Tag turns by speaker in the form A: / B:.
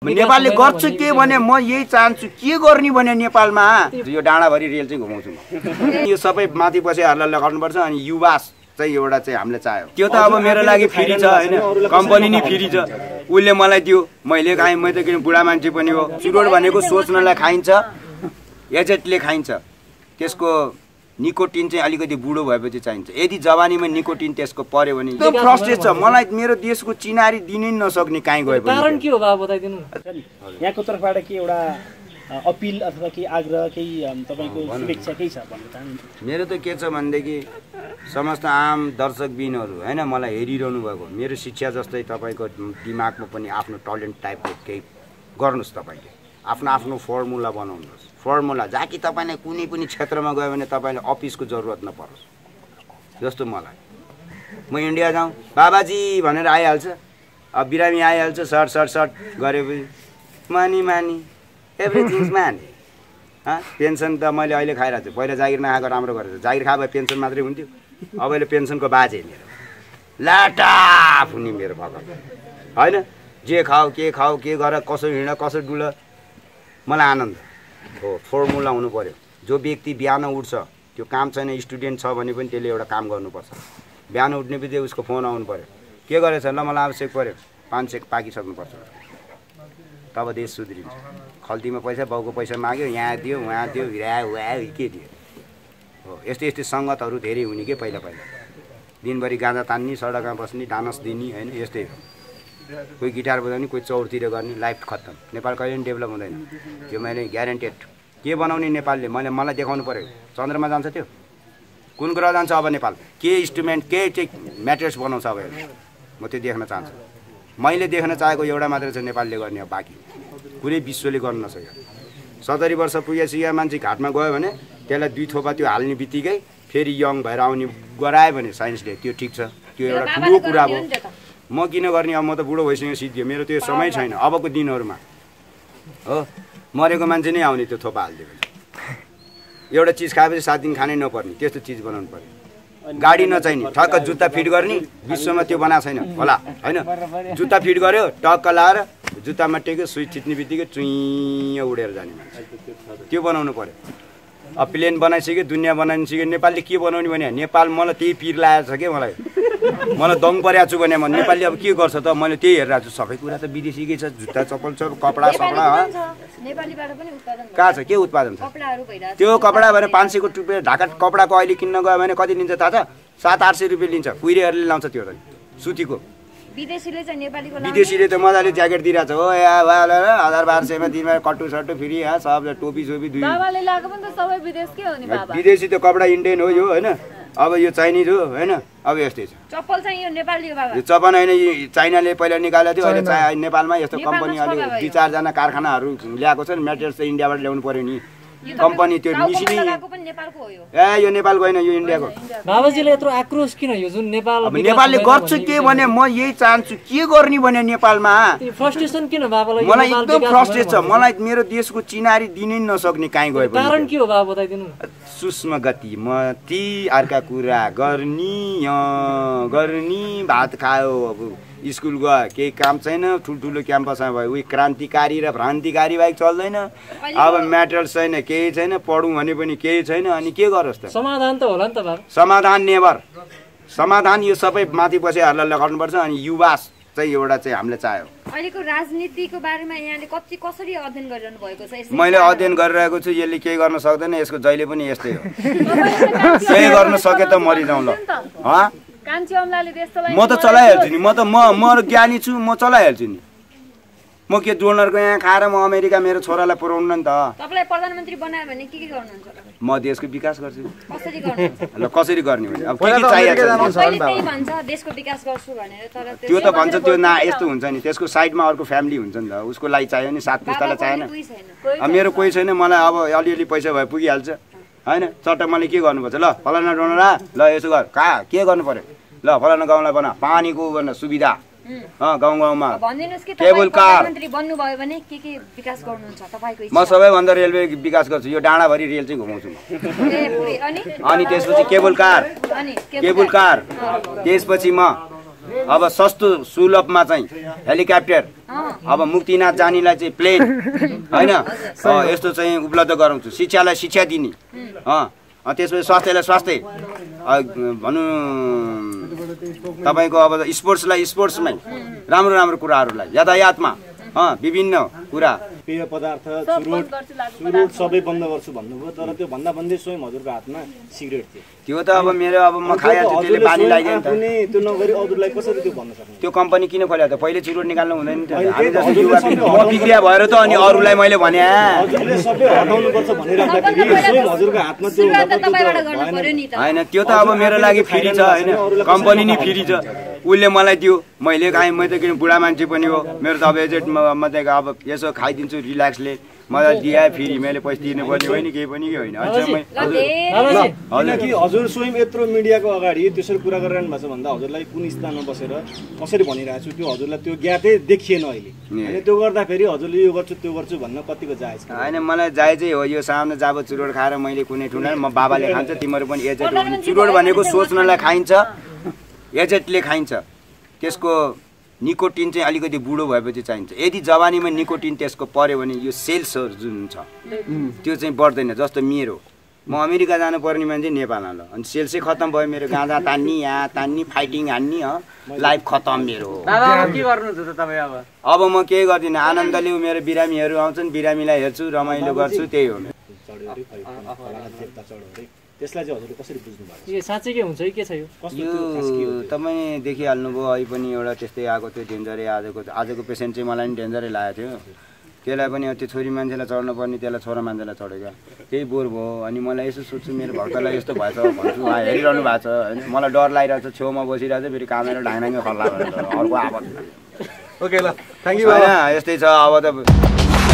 A: नेपालले गर्छ के भने म यही चाहन्छु के गर्ने भने नेपालमा यो डाँडाभरि रेल चाहिँ घुमाउँछु म यो सबै माथि बसेहरूलाई लगाउनुपर्छ अनि युवा चाहिँ एउटा चाहिँ हामीले चाह्यो त्यो त अब मेरो लागि फ्री छ हैन कम्पनी नि फ्री छ उसले मलाई दियो मैले खाएँ म त किन बुढा मान्छे पनि हो चुरोट भनेको सोच्नलाई खाइन्छ एजेटले खाइन्छ त्यसको निकोटिन चाहिँ अलिकति बुढो भएपछि चाहिन्छ यदि जवानीमा निकोटिन त्यसको पर्यो भने त्यो फ्रस्ट्रेट छ मलाई मेरो देशको चिनारी दिनै नसक्ने काहीँ गए पनि
B: कारण के हो बाबु बताइदिनु
C: यहाँको तर्फबाट के एउटा अपिल अथवा केही आग्रह केही तपाईको शुभेच्छा केही छ भन्न चाहनुहुन्छ
A: मेरो त के छ भनेदेखि समस्त आम दर्शकबिनहरू हैन मलाई हेरिरहनु भएको मेरो शिक्षा जस्तै तपाईको दिमागमा पनि आफ्नो ट्यालेन्ट टाइपको केही गर्नुस् तपाईले आफ्नो आफ्नो फर्मुला बनाउनुस् फर्मुला जहाँ कि तपाईलाई कुनै पनि क्षेत्रमा गयो भने तपाईलाई अफिसको जरुरत नपरोस् जस्तो मलाई म इन्डिया जाउँ बाबाजी भनेर आइहाल्छ अब बिरामी आइहाल्छ सर्ट गरेपछि मनी एभ्रिथिङ्स मनी पेन्सन त मैले अहिले खाइरहेको छु पहिला जागिर नखाएको राम्रो गरेर जागिर खाए भए पेन्सन मात्रै हुन्थ्यो अब अहिले पेन्सनको बाजे मेरो लाटा फुनी मेरो भगत होइन जे खाऊ के गर कसो हिँड कसो डुल मलाई आनन्द हो फर्मुला हुनु पर्यो जो व्यक्ति बिहान उठ्छ त्यो काम छैन स्टुडेन्ट छ भने पनि त्यसले एउटा काम गर्नुपर्छ बिहान उठ्ने बित्तिकै उसको फोन आउनु पर्यो के गरेछ ल मलाई आवश्यक पर्यो 5 चेक पाकिसक्नुपर्छ तब देश सुध्रिन्छ खल्तीमा पैसा बाउको पैसा माग्यो यहाँ दियो उहाँ दियो के दियो हो यस्तै सङ्गतहरू धेरै हुने के पहिला दिनभरि गाँजा तान्ने सडकमा बस्ने डान्स दिने होइन यस्तै हो कोही गिटार बजाउने कोही चौरतिर गर्ने लाइफ खत्तम नेपाल कहिले पनि डेभलप हुँदैन त्यो मैले ग्यारेन्टेड के बनाउने नेपालले मलाई देखाउनु पर्यो चन्द्रमा जान्छ त्यो कुन ग्रह जान्छ अब नेपाल के इन्स्ट्रुमेन्ट के चाहिँ म्याटेरियल्स बनाउँछ अब म त्यो देख्न चाहन्छु मैले देख्न चाहेको एउटा मात्रै छ नेपालले गर्ने अब बाँकी कुनै विश्वले गर्न नसक्यो 70 वर्ष पुगेसक्यो मान्छे घाटमा गयो भने त्यसलाई 2 थोपा त्यो हाल्ने बित्तिकै फेरि यङ भएर आउने गरायो भने साइन्सले त्यो ठिक छ त्यो एउटा ठुलो कुरा हो म किन गर्ने अब म त बुढो भइसक्यो सिद्धियो मेरो त्यो समय छैन अबको दिनहरूमा हो मरेको मान्छे नै आउने त्यो थोपा हालिदियो एउटा चिज खाएपछि 7 दिन खानै नपर्ने त्यस्तो चिज बनाउनु पर्यो गाडी नचाहिने ठक्क जुत्ता फिट गर्ने विश्वमा त्यो बनाएको छैन होला हैन जुत्ता फिट गर्यो टक्क लाएर जुत्तामा टेक्यो स्विच थिच्ने बित्तिकै चुइँ उडेर जाने मान्छे त्यो बनाउनु पर्यो अब प्लेन बनाइसक्यो दुनियाँ बनाइसक्यो नेपालले के बनाउने भने नेपाल मलाई त्यही पिर लागेको छ के मलाई दङ परेको छु भने म नेपालले अब के गर्छ त मैले त्यही हेरिरहेको छु सबै कुरा त विदेशीकै छ जुत्ता चप्पल छ कपडा सपडा
D: नेपालीबाट पनि उत्पादन
A: कहाँ छ के उत्पादन छ
D: कपडाहरु भइराछ
A: त्यो कपडा भने 500 को रुपैयाँ ढाका कपडाको अहिले किन्न गयो भने कति लिन्छ थाहा छ 700-800 रुपैयाँ लिन्छ कुइरेहरुले लाउँछ त्यो सुतीको
D: विदेशीले चाहिँ नेपालीको
A: विदेशीले त मजाले ज्याकेट दिइराछ हो या 1000-1200 मा दिनमा कट्टु सट्टु फ्री हा सब टोपी सोपी दुई
D: बाबाले लाको पनि त सबै विदेशकै हो नि बाबा
A: विदेशी त कपडा इन्डियन हो यो हैन अब यो चाइनिज हो हैन अब यस्तै छ
D: चप्पल चाहिँ यो नेपाली हो बाबा
A: यो चपन हैन चाइनाले पहिला निकालेको थियो अहिले नेपालमा यस्तो कम्पनी अलि 2-4 जना कारखानाहरु ल्याएको छ मटेरियल्स चाहिँ इन्डियाबाट ल्याउनु पर्यो नि कम्पनी त्यो मिसिनी
D: नेपालको हो यो
A: यो नेपालको हैन यो इन्डियाको
B: बाबाजीले यत्रो आक्रोश किन यो जुन
A: नेपालले गर्छ के भने म यही चाहन्छु के गर्ने भने नेपालमा
B: फ्रस्ट्रेसन किन बाबालाई
A: मलाई एकदम फ्रस्ट्रेट छ मलाई मेरो देशको चिनारी दिनै नसक्ने काहीँ गए पनि
B: कारण के हो बाबा बताइदिनु
A: सूक्ष्म गति मती अर्का कुरा गर्नी भात खायो अब स्कुल गयो केही काम छैन ठुल्ठुलो क्याम्पसमा भयो उही क्रान्तिकारी र भ्रान्तिकारी बाहेक चल्दैन अब म्याटर्स छैन केही छैन पढौँ भने पनि केही छैन अनि के गरोस् त
B: समाधान त होला नि त बाबा
A: समाधान नेभर समाधान यो सबै माथि बसेहरूलाई लगाउनुपर्छ अनि युवा चाहिँ एउटा चाहिँ हामीले चाह्यो
D: अहिलेको राजनीतिको बारेमा यहाँले कसरी अध्ययन गरिरहनु भएको छ
A: मैले अध्ययन गरिरहेको छु यसले केही गर्न सक्दैन यसको जहिले पनि यस्तै हो केही गर्न सके त मरिजाउँ ल
D: कान्छी अमलाले देशलाई
A: म त चलाइहाल्छु नि म ज्ञानी छु म चलाइहाल्छु नि म के डोनरको यहाँ खाएर म अमेरिका मेरो छोरालाई पुर्याउनु नि त
D: तपाईलाई प्रधानमन्त्री बनायो भने के गर्नुहुन्छ
A: म देशको विकास गर्छु
D: कसरी गर्नुहुन्छ
A: ल कसरी गर्ने भने अब के चाहिएको छ
D: त्यही भन्छ देशको विकास गर्छु भनेर तर
A: त्यो त भन्छ त्यो यस्तो हुन्छ नि त्यसको साइडमा अर्को फ्यामिली हुन्छ नि त उसको लागि चाहियो नि 7 पुस्तालाई चाहिएन मेरो कोही छैन मलाई अब अलिअलि पैसा भए पुगिहाल्छ हैन चट्ट मैले के गर्नुपर्छ ल फलाना डोनरा ल यसो गर के गर्नु पर्यो ल फलाना गाउँलाई बना पानीको सुविधा गाउँमा केबल कार
D: मन्त्री बन्नु भयो भने के विकास गर्नुहुन्छ तपाईको
A: म सबैभन्दा रेलवे विकास गर्छु यो डाँडाभरि रेल चाहिँ घुमाउँछु अनि त्यसपछि केबल कार त्यसपछि म अब सस्तो सुलभमा चाहिँ हेलिकप्टर अब मुक्तिनाथ जानेलाई चाहिँ प्लेन होइन यस्तो चाहिँ उपलब्ध गराउँछु शिक्षालाई शिक्षा दिने त्यसपछि स्वास्थ्यलाई स्वास्थ्य भनौँ तपाईँको अब स्पोर्ट्सलाई स्पोर्ट्समै राम्रो राम्रो कुराहरूलाई यातायातमा विभिन्न कुरा
C: पेय पदार्थ चुरोट सबै बन्द गर्छु भन्नुभयो तर त्यो भन्दा भन्दै स्वयं हजुरको हातमा सिगरेट थियो
A: त्यो त अब मेरो अब म खाइहाल्छु त्यसले बानी लाग्यो नि त
C: त्यो नगरी अरूलाई कसरी त्यो भन्न सक्नुहुन्छ
A: त्यो कम्पनी किन खोल्यो त पहिले चुरोट निकाल्नु हुँदैन नि त हामी जस्तो युवा म बिग्रिया भएर त अनि अरूलाई मैले भने
C: हजुरले सबै हटाउनुपर्छ भनिराख्दाखेरि स्वयं हजुरको हातमा त्यो
A: होइन त्यो त अब मेरो लागि फ्री छ होइन कम्पनी नि फ्री छ उसले मलाई दियो मैले खाएँ म त किन बुढा मान्छे पनि हो मेरो त अब एजेट म त अब यसो खाइदिन्छु रिल्याक्सले मलाई दिए फेरि मैले पैसा दिनुपर्ने होइन केही पनि होइन
C: किनकि हजुर स्वयं यत्रो मिडियाको अगाडि त्यसरी कुरा गरिरहनु भएको छ भन्दा हजुरलाई कुन स्थानमा बसेर कसरी भनिरहेको छु त्यो हजुरलाई त्यो ज्ञातै देखिएन अहिले होइन त्यो गर्दाखेरि हजुरले यो गर्छु त्यो गर्छु भन्न कतिको जायज
A: होइन मलाई जायजै हो यो सामने जाब चुरोट खाएर मैले कुनै ठुलो म बाबाले खान्छ तिमीहरू पनि एजेट चुरोट भनेको सोच्नलाई खाइन्छ एजेटले खाइन्छ त्यसको निकोटिन चाहिँ अलिकति बुढो भएपछि चाहिन्छ यदि जवानीमा निकोटिन त्यसको पर्यो भने यो सेल्सहरू जुन छ त्यो चाहिँ बढ्दैन जस्तो मेरो म अमेरिका जानु पर्ने मान्छे नेपाल आलो अनि सेल्सै खत्तम भयो मेरो गाँजा तान्नी यहाँ तान्नी फाइटिङ हान्नी लाइफ खत्तम मेरो
B: के गर्नुहुन्छ त तपाईँ
A: अब म केही गर्दिनँ आनन्द लिउ मेरो बिरामीहरू आउँछन् बिरामीलाई हेर्छु रमाइलो गर्छु त्यही हो
C: त्यसलाई चाहिँ हजुरले कसरी बुझ्नु भएको
B: यो साँच्चै के हुन्छ के छ यो
A: तपाईँ देखिहाल्नुभयो अहिले पनि एउटा त्यस्तै आएको थियो डेन्जरै आजको पेसेन्ट चाहिँ मलाई पनि डेन्जरै लागेको थियो त्यसलाई पनि त्यो छोरी मान्छेलाई चढ्नु पर्ने त्यसलाई छोरा मान्छेलाई चढेको त्यही बोर भयो अनि मलाई यसो सोध्छु मेरो भक्तलाई यस्तो भएछ भन्छु हेरिरहनु भएको छ होइन मलाई डर लागिरहेको छ छेउमा बसिरहेको छ फेरि कामेर ढाङढाङ्गै खल्ला अर्को आवाज
E: ओके ल थ्याङ्क यू
A: यस्तै छ अब त